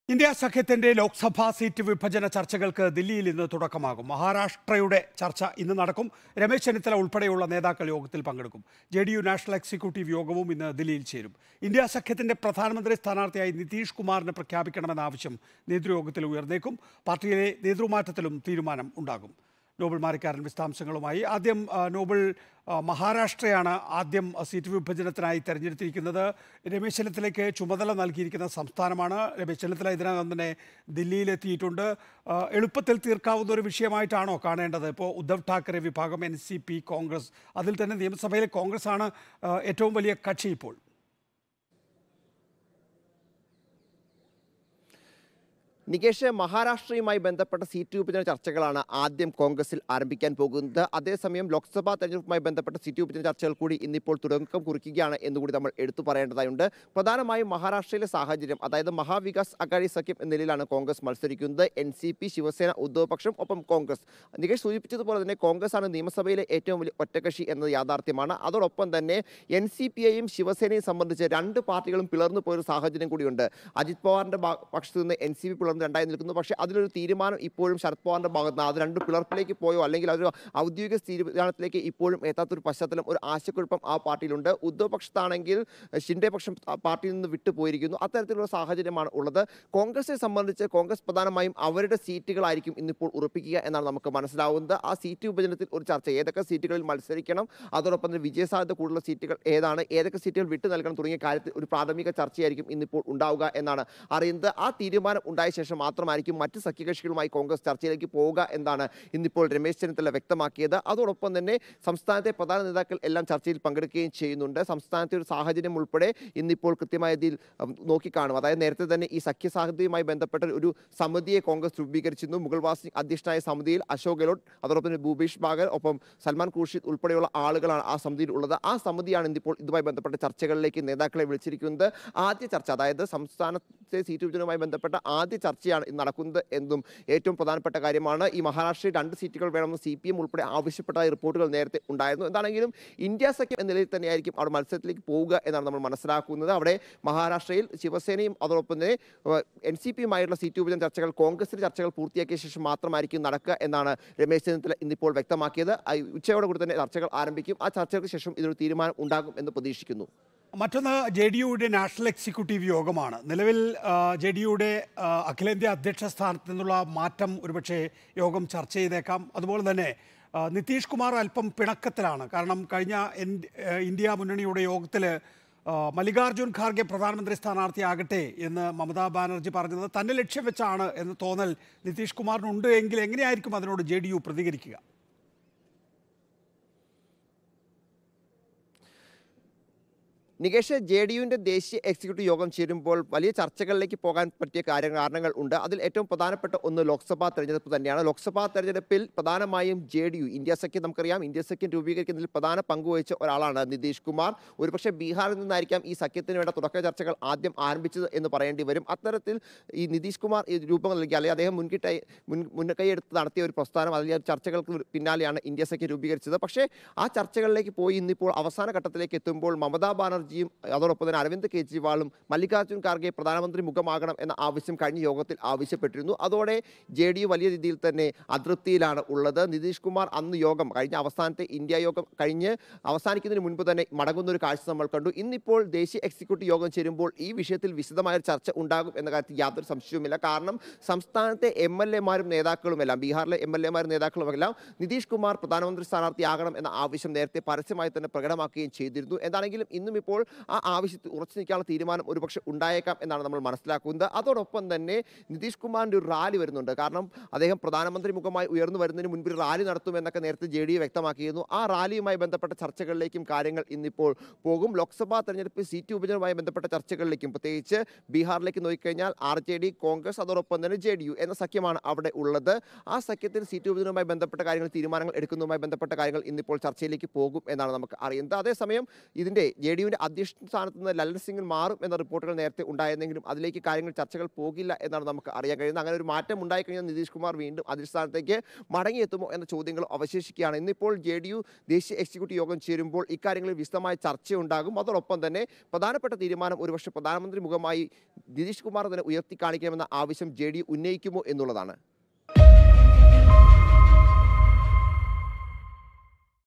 India സഖ്യത്തിന്റെ Lok Sabha seat വിഭജന ചർച്ചകൾക്ക് ദില്ലിയിൽ ഇന്ന് തുടക്കമാകും. മഹാരാഷ്ട്രയുടെ ചർച്ച ഇന്ന് നടക്കും. രമേശ് ചെന്നിത്തല ഉൾപ്പെടെയുള്ള നേതാക്കൾ യോഗത്തിൽ പങ്കെടുക്കും. JDU നാഷണൽ എക്സിക്യൂട്ടീവ് യോഗവും ഇന്ന് ദില്ലിയിൽ ചേരും. ഇന്ത്യ സഖ്യത്തിന്റെ പ്രധാനമന്ത്രി സ്ഥാനാർത്ഥിയായി നിതീഷ് കുമാറിനെ പ്രഖ്യാപിക്കണമെന്ന ആവശ്യം നേതൃയോഗത്തിൽ ഉയർന്നേക്കും. പാർട്ടിയിലെ നേതൃമാറ്റത്തിലും തീരുമാനം ഉണ്ടാകും. നോബൽ മാരിക്കാരൻ വിശദാംശങ്ങളുമായി. ആദ്യം നോബൽ, മഹാരാഷ്ട്രയാണ് ആദ്യം സീറ്റ് വിഭജനത്തിനായി തെരഞ്ഞെടുത്തിരിക്കുന്നത്. രമേശ് ചെന്നിത്തലയ്ക്ക് ചുമതല നൽകിയിരിക്കുന്ന സംസ്ഥാനമാണ്. രമേശ് ചെന്നിത്തല ഇതിനകം തന്നെ ദില്ലിയിലെത്തിയിട്ടുണ്ട്. എളുപ്പത്തിൽ തീർക്കാവുന്ന ഒരു വിഷയമായിട്ടാണോ കാണേണ്ടത്? ഇപ്പോൾ ഉദ്ധവ് ഠാക്കറെ വിഭാഗം, NCP, കോൺഗ്രസ്, അതിൽ തന്നെ നിയമസഭയിലെ കോൺഗ്രസ് ആണ് ഏറ്റവും വലിയ കക്ഷി ഇപ്പോൾ. നികേഷ്, മഹാരാഷ്ട്രയുമായി ബന്ധപ്പെട്ട സീറ്റ് വിഭജന ചർച്ചകളാണ് ആദ്യം കോൺഗ്രസിൽ ആരംഭിക്കാൻ പോകുന്നത്. അതേസമയം ലോക്സഭാ തെരഞ്ഞെടുപ്പുമായി ബന്ധപ്പെട്ട സീറ്റ് വിഭജന ചർച്ചകൾ കൂടി ഇന്നിപ്പോൾ തുടക്കം കുറിക്കുകയാണ് എന്നുകൂടി നമ്മൾ എടുത്തു പറയേണ്ടതായുണ്ട്. പ്രധാനമായും മഹാരാഷ്ട്രയിലെ സാഹചര്യം, അതായത് മഹാവികാസ് അഘാടി സഖ്യം എന്ന നിലയിലാണ് കോൺഗ്രസ് മത്സരിക്കുന്നത്. NCP, ശിവസേന, ഉദ്ധവ് പക്ഷം, ഒപ്പം കോൺഗ്രസ്. നികേഷ് സൂചിപ്പിച്ചതുപോലെ തന്നെ കോൺഗ്രസ് ആണ് നിയമസഭയിലെ ഏറ്റവും വലിയ ഒറ്റക്കക്ഷി എന്നത് യാഥാർത്ഥ്യമാണ്. അതോടൊപ്പം തന്നെ NCPയെയും ശിവസേനയും സംബന്ധിച്ച് രണ്ട് പാർട്ടികളും പിളർന്നു പോയൊരു സാഹചര്യം കൂടിയുണ്ട്. അജിത് പവാറിന്റെ പക്ഷത്തു നിന്ന് NCP പിളർന്നു രണ്ടായി നിൽക്കുന്നു. പക്ഷേ അതിലൊരു തീരുമാനം ഇപ്പോഴും ശരത് പവാറിന്റെ ഭാഗത്ത് നിന്ന് അത് രണ്ട് പിളർപ്പിലേക്ക് പോയോ അല്ലെങ്കിൽ അതൊരു ഔദ്യോഗിക തീരുമാനത്തിലേക്ക് ഇപ്പോഴും എത്താത്തൊരു പശ്ചാത്തലം, ഒരു ആശയക്കുഴപ്പം ആ പാർട്ടിയിലുണ്ട്. ഉദ്ധവ് പക്ഷത്താണെങ്കിൽ ഷിൻഡെ പക്ഷം പാർട്ടിയിൽ നിന്ന് വിട്ടുപോയിരിക്കുന്നു. അത്തരത്തിലുള്ള സാഹചര്യമാണ് ഉള്ളത്. കോൺഗ്രസിനെ സംബന്ധിച്ച് കോൺഗ്രസ് പ്രധാനമായും അവരുടെ സീറ്റുകളായിരിക്കും ഇന്നിപ്പോൾ ഉറപ്പിക്കുക എന്നാണ് നമുക്ക് മനസ്സിലാവുന്നത്. ആ സീറ്റ് വിഭജനത്തിൽ ഒരു ചർച്ച, ഏതൊക്കെ സീറ്റുകളിൽ മത്സരിക്കണം, അതോടൊപ്പം തന്നെ വിജയസാധ്യത കൂടുതലുള്ള സീറ്റുകൾ ഏതാണ്, ഏതൊക്കെ സീറ്റുകൾ വിട്ടു നൽകണം തുടങ്ങിയ കാര്യത്തിൽ ഒരു പ്രാഥമിക ചർച്ചയായിരിക്കും ഇന്നിപ്പോൾ ഉണ്ടാവുക എന്നാണ് അറിയുന്നത്. ആ തീരുമാനം ഉണ്ടായ ശേഷം മാത്രമായിരിക്കും മറ്റ് സഖ്യകക്ഷികളുമായി കോൺഗ്രസ് ചർച്ചയിലേക്ക് പോവുക എന്നാണ് ഇന്നിപ്പോൾ രമേശ് ചെന്നിത്തല വ്യക്തമാക്കിയത്. അതോടൊപ്പം തന്നെ സംസ്ഥാനത്തെ പ്രധാന നേതാക്കൾ എല്ലാം ചർച്ചയിൽ പങ്കെടുക്കുകയും ചെയ്യുന്നുണ്ട്. സംസ്ഥാനത്തെ ഒരു സാഹചര്യം ഉൾപ്പെടെ ഇന്നിപ്പോൾ കൃത്യമായ രീതിയിൽ നോക്കിക്കാണും. അതായത് നേരത്തെ തന്നെ ഈ സഖ്യ സാധ്യതയുമായി ബന്ധപ്പെട്ട ഒരു സമിതിയെ കോൺഗ്രസ് രൂപീകരിച്ചിരുന്നു. മുഗൾ വാസിംഗ് അധ്യക്ഷനായ സമിതിയിൽ അശോക് ഗെഹ്ലോട്ട്, അതോടൊപ്പം തന്നെ ഭൂപേഷ് ബാഗൽ, ഒപ്പം സൽമാൻ ഖുർഷിദ് ഉൾപ്പെടെയുള്ള ആളുകളാണ് ആ സമിതിയിൽ ഉള്ളത്. ആ സമിതിയാണ് ഇന്നിപ്പോൾ ഇതുമായി ബന്ധപ്പെട്ട ചർച്ചകളിലേക്ക് നേതാക്കളെ വിളിച്ചിരിക്കുന്നത്. ആദ്യ ചർച്ച, അതായത് സംസ്ഥാനത്തെ സീറ്റ് വിഭജനവുമായി ബന്ധപ്പെട്ട ആദ്യ ചർച്ചയാണ് ഇന്ന് നടക്കുന്നത് എന്നും ഏറ്റവും പ്രധാനപ്പെട്ട കാര്യമാണ്. ഈ മഹാരാഷ്ട്രയിൽ 2 സീറ്റുകൾ വേണമെന്ന് CPM ഉൾപ്പെടെ ആവശ്യപ്പെട്ടതായി റിപ്പോർട്ടുകൾ നേരത്തെ ഉണ്ടായിരുന്നു. എന്താണെങ്കിലും ഇന്ത്യ സഖ്യം എന്ന നിലയിൽ തന്നെയായിരിക്കും അവിടെ മത്സരത്തിലേക്ക് പോവുക എന്നാണ് നമ്മൾ മനസ്സിലാക്കുന്നത്. അവിടെ മഹാരാഷ്ട്രയിൽ ശിവസേനയും അതോടൊപ്പം തന്നെ NCPയുമായിട്ടുള്ള സീറ്റ് വിഭജന ചർച്ചകൾ, കോൺഗ്രസിന്റെ ചർച്ചകൾ പൂർത്തിയാക്കിയ ശേഷം മാത്രമായിരിക്കും നടക്കുക എന്നാണ് രമേശ് ചെന്നിത്തല ഇന്നിപ്പോൾ വ്യക്തമാക്കിയത്. ഉച്ചയോടെ കൂടി തന്നെ ചർച്ചകൾ ആരംഭിക്കും. ആ ചർച്ചകൾക്ക് ശേഷം ഇതിനൊരു തീരുമാനം ഉണ്ടാകും എന്ന് പ്രതീക്ഷിക്കുന്നു. മറ്റൊന്ന് JDUയുടെ നാഷണൽ എക്സിക്യൂട്ടീവ് യോഗമാണ്. നിലവിൽ JDUയുടെ അഖിലേന്ത്യാ അധ്യക്ഷ സ്ഥാനത്ത് നിന്നുള്ള മാറ്റം ഒരുപക്ഷെ യോഗം ചർച്ച ചെയ്തേക്കാം. അതുപോലെ തന്നെ നിതീഷ് കുമാർ അല്പം പിണക്കത്തിലാണ്. കാരണം കഴിഞ്ഞ ഇന്ത്യ മുന്നണിയുടെ യോഗത്തിൽ മല്ലികാർജ്ജുൻ ഖാർഗെ പ്രധാനമന്ത്രി സ്ഥാനാർത്ഥിയാകട്ടെ എന്ന് മമതാ ബാനർജി പറഞ്ഞത് തന്നെ ലക്ഷ്യം വെച്ചാണ് എന്ന് തോന്നൽ നിതീഷ് കുമാറിനുണ്ട് എങ്കിൽ എങ്ങനെയായിരിക്കും അതിനോട് JDU പ്രതികരിക്കുക? നികേഷ്, JDUവിൻ്റെ ദേശീയ എക്സിക്യൂട്ടീവ് യോഗം ചേരുമ്പോൾ വലിയ ചർച്ചകളിലേക്ക് പോകാൻ പറ്റിയ കാരണങ്ങൾ ഉണ്ട്. അതിൽ ഏറ്റവും പ്രധാനപ്പെട്ട ഒന്ന് ലോക്സഭാ തെരഞ്ഞെടുപ്പ് തന്നെയാണ്. ലോക്സഭാ തെരഞ്ഞെടുപ്പിൽ പ്രധാനമായും JDU, ഇന്ത്യ സഖ്യം നമുക്കറിയാം, ഇന്ത്യ സഖ്യം രൂപീകരിക്കുന്നതിൽ പ്രധാന പങ്കുവഹിച്ച ഒരാളാണ് നിതീഷ് കുമാർ. ഒരുപക്ഷെ ബീഹാറിൽ നിന്നായിരിക്കാം ഈ സഖ്യത്തിന് വേണ്ട തുടക്ക ചർച്ചകൾ ആദ്യം ആരംഭിച്ചത് എന്ന് പറയേണ്ടി വരും. അത്തരത്തിൽ ഈ നിതീഷ് കുമാർ രൂപം നൽകിയ, അല്ലെങ്കിൽ അദ്ദേഹം മുൻകൈയെടുത്ത് നടത്തിയ ഒരു പ്രസ്ഥാനം, അതിലെ ചർച്ചകൾക്ക് പിന്നാലെയാണ് ഇന്ത്യ സഖ്യം രൂപീകരിച്ചത്. പക്ഷേ ആ ചർച്ചകളിലേക്ക് പോയി ഇന്നിപ്പോൾ അവസാന ഘട്ടത്തിലേക്ക് എത്തുമ്പോൾ മമതാ ബാനർജി അതോടൊപ്പം തന്നെ അരവിന്ദ് കെജ്രിവാളും മല്ലികാർജ്ജുൻ ഖാർഗെ പ്രധാനമന്ത്രി മുഖമാകണം എന്ന ആവശ്യം കഴിഞ്ഞ യോഗത്തിൽ ആവശ്യപ്പെട്ടിരുന്നു. അതോടെ JDU വലിയ രീതിയിൽ തന്നെ അതൃപ്തിയിലാണ് ഉള്ളത്. നിതീഷ് കുമാർ അന്ന് യോഗം കഴിഞ്ഞ അവസാനത്തെ ഇന്ത്യ യോഗം കഴിഞ്ഞ് അവസാനിക്കുന്നതിന് മുൻപ് തന്നെ മടങ്ങുന്ന ഒരു കാഴ്ച നമ്മൾ കണ്ടു. ഇന്നിപ്പോൾ ദേശീയ എക്സിക്യൂട്ടീവ് യോഗം ചേരുമ്പോൾ ഈ വിഷയത്തിൽ വിശദമായ ചർച്ച ഉണ്ടാകും എന്ന കാര്യത്തിൽ യാതൊരു സംശയവുമില്ല. കാരണം സംസ്ഥാനത്തെ MLAമാരും നേതാക്കളുമെല്ലാം, ബീഹാറിലെ MLAമാരും നേതാക്കളുമെല്ലാം നിതീഷ് കുമാർ പ്രധാനമന്ത്രി സ്ഥാനാർത്ഥിയാകണം എന്ന ആവശ്യം നേരത്തെ പരസ്യമായി തന്നെ പ്രകടമാക്കുകയും ചെയ്തിരുന്നു. എന്താണെങ്കിലും ഇന്നും ഇപ്പോൾ ആ ആവശ്യത്തിൽ ഉറച്ചു നിൽക്കാനുള്ള തീരുമാനം ഒരുപക്ഷെ ഉണ്ടായേക്കാം എന്നാണ് നമ്മൾ മനസ്സിലാക്കുന്നത്. അതോടൊപ്പം തന്നെ നിതീഷ് കുമാറിൻ്റെ ഒരു റാലി വരുന്നുണ്ട്. കാരണം അദ്ദേഹം പ്രധാനമന്ത്രി മുഖമായി ഉയർന്നു വരുന്നതിന് മുൻപ് ഒരു റാലി നടത്തുമെന്നൊക്കെ നേരത്തെ JDU വ്യക്തമാക്കിയിരുന്നു. ആ റാലിയുമായി ബന്ധപ്പെട്ട ചർച്ചകളിലേക്കും കാര്യങ്ങൾ ഇന്നിപ്പോൾ പോകും. ലോക്സഭാ തെരഞ്ഞെടുപ്പ് സീറ്റ് വിഭജനവുമായി ബന്ധപ്പെട്ട ചർച്ചകളിലേക്കും, പ്രത്യേകിച്ച് ബീഹാറിലേക്ക് നോക്കിക്കഴിഞ്ഞാൽ RJD, കോൺഗ്രസ്, അതോടൊപ്പം തന്നെ JDU എന്ന സഖ്യമാണ് അവിടെ ഉള്ളത്. ആ സഖ്യത്തിൽ സീറ്റ് വിഭജനവുമായി ബന്ധപ്പെട്ട കാര്യങ്ങൾ, തീരുമാനങ്ങൾ എടുക്കുന്നതുമായി ബന്ധപ്പെട്ട കാര്യങ്ങൾ ഇന്നിപ്പോൾ ചർച്ചയിലേക്ക് പോകും എന്നാണ് നമുക്ക് അറിയുന്നത്. അതേസമയം ഇതിൻ്റെ JDUവിൻ്റെ അധ്യക്ഷ സ്ഥാനത്ത് നിന്ന് ലല്ലൻ സിംഗിൽ മാറും എന്ന റിപ്പോർട്ടുകൾ നേരത്തെ ഉണ്ടായിരുന്നെങ്കിലും അതിലേക്ക് കാര്യങ്ങൾ ചർച്ചകൾ പോകില്ല എന്നാണ് നമുക്ക് അറിയാൻ കഴിയുന്നത്. അങ്ങനെ ഒരു മാറ്റം ഉണ്ടായിക്കഴിഞ്ഞാൽ നിതീഷ് കുമാർ വീണ്ടും അധ്യക്ഷ സ്ഥാനത്തേക്ക് മടങ്ങിയെത്തുമോ എന്ന ചോദ്യങ്ങൾ അവശേഷിക്കുകയാണ്. ഇന്നിപ്പോൾ JDU ദേശീയ എക്സിക്യൂട്ടീവ് യോഗം ചേരുമ്പോൾ ഇക്കാര്യങ്ങളിൽ വിശദമായ ചർച്ചയുണ്ടാകും. അതോടൊപ്പം തന്നെ പ്രധാനപ്പെട്ട തീരുമാനം ഒരുപക്ഷെ പ്രധാനമന്ത്രി മുഖമായി നിതീഷ് കുമാർ തന്നെ ഉയർത്തി കാണിക്കണമെന്ന ആവശ്യം JDU ഉന്നയിക്കുമോ എന്നുള്ളതാണ്.